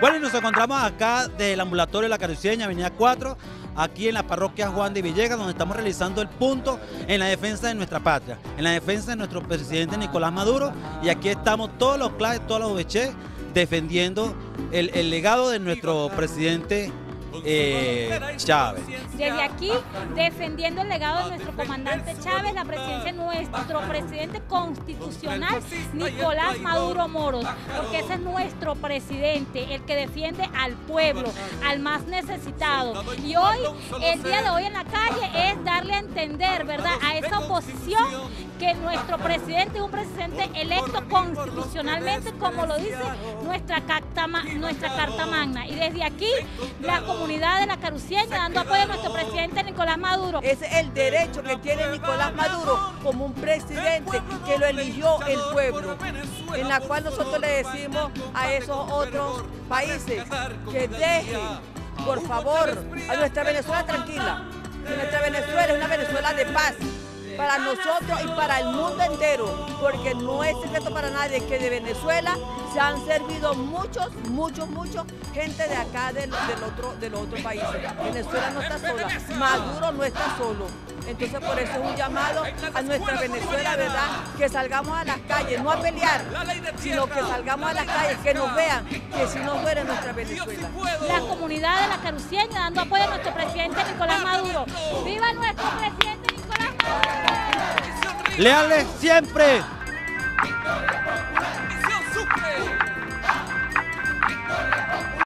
Bueno, y nos encontramos acá del ambulatorio de la Caruceña, Avenida 4, aquí en la parroquia Juan de Villegas, donde estamos realizando el punto en la defensa de nuestra patria, en la defensa de nuestro presidente Nicolás Maduro, y aquí estamos todos los claves, todos los OVC, defendiendo el legado de nuestro presidente Chávez. Desde aquí, defendiendo el legado de nuestro comandante Chávez, la presidencia de nuestro presidente constitucional, Nicolás Maduro Moros, porque ese es nuestro presidente, el que defiende al pueblo, al más necesitado. Y hoy, el día de hoy en la calle es darle a entender, ¿verdad?, a esa oposición que nuestro presidente es un presidente electo constitucionalmente, como lo dice nuestra Carta Magna. Y desde aquí, la comunidad de la Caruceña dando apoyo a nuestro presidente Nicolás Maduro. Ese es el derecho que tiene Nicolás Maduro como un presidente que lo eligió el pueblo, en la cual nosotros le decimos a esos otros países que dejen, por favor, a nuestra Venezuela tranquila, que nuestra Venezuela es una Venezuela de paz para nosotros y para el mundo entero, porque no es secreto para nadie que de Venezuela se han servido muchos gente de acá de los otros países. Venezuela no está sola, Maduro no está solo. Entonces por eso es un llamado a nuestra Venezuela, ¿verdad? Que salgamos a las calles, no a pelear, sino que salgamos a las calles, que nos vean, que si no muere nuestra Venezuela. La comunidad de la Caruceña dando apoyo a nuestro presidente Nicolás Maduro. ¡Viva nuestro presidente Nicolás Maduro! ¡Leales siempre!